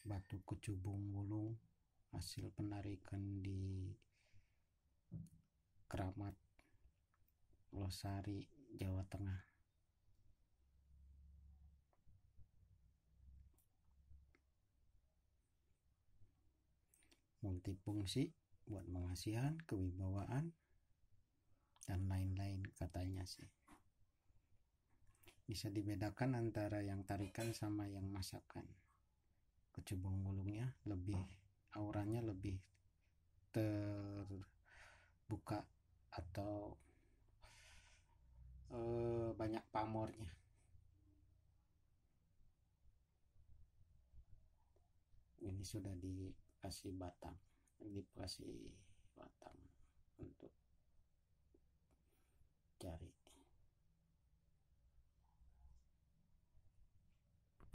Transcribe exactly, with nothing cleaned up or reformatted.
batu kecubung wulung hasil penarikan di Keramat, Losari, Jawa Tengah. Multifungsi buat pengasihan, kewibawaan, dan lain-lain katanya sih. Bisa dibedakan antara yang tarikan sama yang masakan. Kecubung wulungnya lebih, auranya lebih terbuka atau eh, banyak pamornya. Ini sudah dikasih batang, dikasih batang untuk cari.